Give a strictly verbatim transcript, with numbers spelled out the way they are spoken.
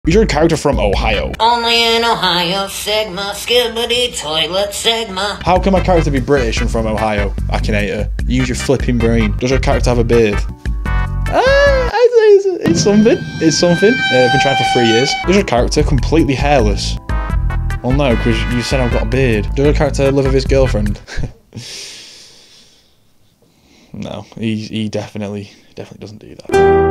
Is your character from Ohio? Only in Ohio, Sigma, skibbity toilet, Sigma. How can my character be British and from Ohio? Akinator. Use your flipping brain. Does your character have a beard? Ah, I'd say it's, it's something. It's something. Uh, I've been trying for three years. Is your character completely hairless? Well, no, because you said I've got a beard. Does your character live with his girlfriend? No, he he definitely definitely doesn't do that.